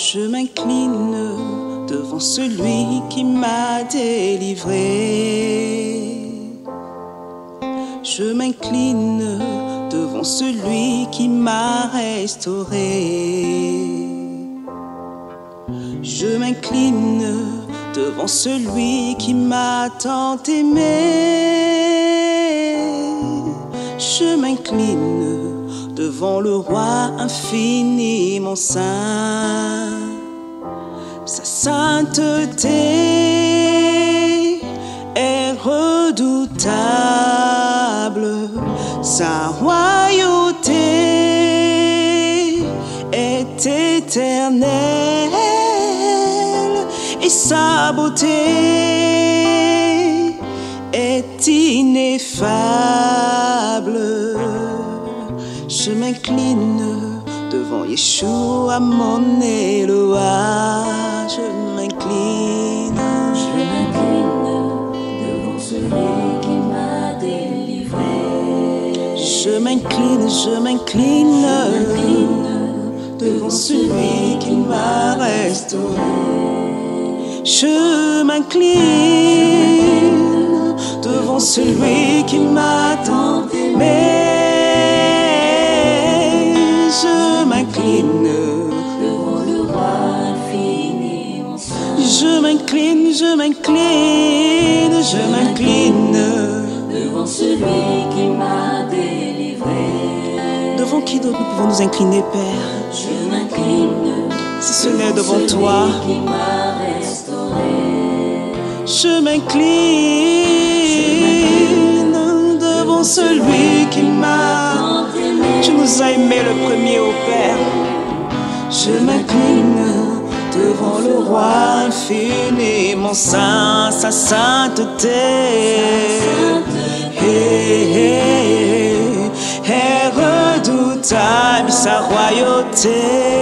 Je m'incline devant celui qui m'a délivré. Je m'incline devant celui qui m'a restauré. Je m'incline devant celui qui m'a tant aimé. Je m'incline devant le roi infiniment saint. Sa sainteté est redoutable, sa royauté est éternelle et sa beauté est ineffable. Je m'incline devant Yeshua mon Eloah. Je m'incline devant celui qui m'a délivré. Je m'incline devant celui qui m'a restauré. Je m'incline devant celui qui m'a tant aimé. Je m'incline devant le roi infiniment saint. Je m'incline devant celui qui m'a délivré. Devant qui d'autre nous pouvons nous incliner, Père? Je m'incline Si ce n'est devant toi. qui m'a restauré. Je m'incline devant celui qui m'a. Tu nous as aimés le premier, ô Père. Je m'incline devant le roi infiniment saint, sa sainteté est redoutable, sa royauté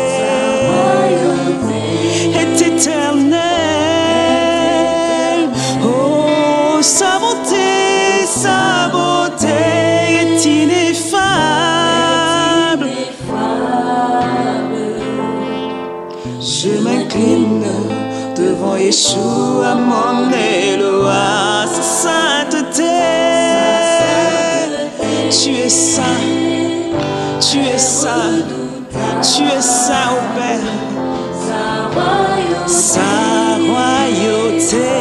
est éternelle. Oh, sa bonté est ineffable. Je m'incline devant Yeshua mon Eloah, sa sainteté. Tu es saint, tu es saint, tu es saint, ô Père. Sa royauté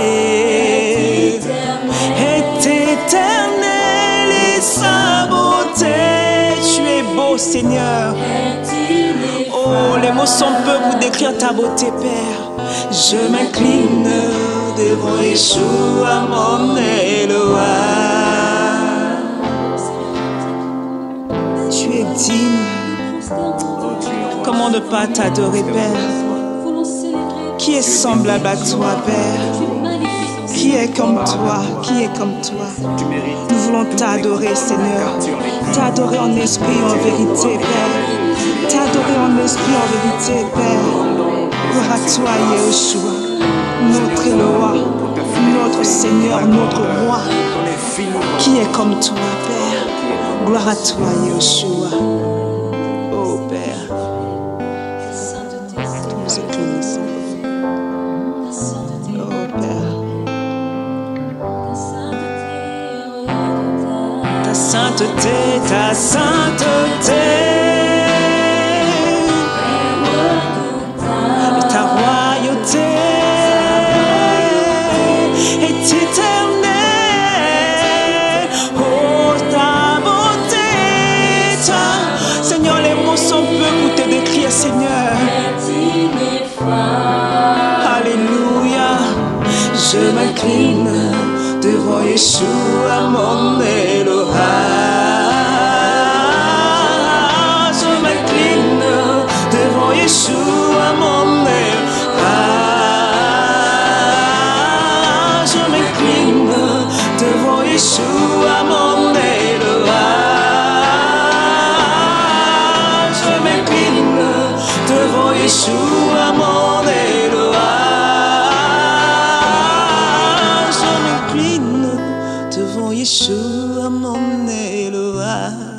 est éternelle et sa beauté. Tu es beau, Seigneur. Oh, les mots sont peu pour décrire ta beauté, Père. Je m'incline devant Yeshua mon Eloah. Tu es digne. Comment ne pas t'adorer, Père? Qui est semblable à toi, Père? Qui est comme toi? Qui est comme toi? Nous voulons t'adorer, Seigneur. T'adorer en esprit et en vérité, Père. T'adorer en esprit et en vérité, Père. Gloire à toi, Yeshua, notre Eloah, notre Seigneur, notre Roi. Qui est comme toi, Père? Gloire à toi, Yeshua. Oh, Père. Nous inclinons. Oh, Père. Ta sainteté, ta sainteté. Ta royauté est éternelle. Oh, ta beauté, toi, Seigneur, les mots sont peu pour te décrire, Seigneur. Alléluia. Je m'incline devant Yeshua mon Eloah. Je m'incline devant Yeshua mon Eloah. Je m'incline devant Yeshua mon Eloah. Je m'incline devant Yeshua mon Eloah. Je m'incline devant Yeshua mon Eloah.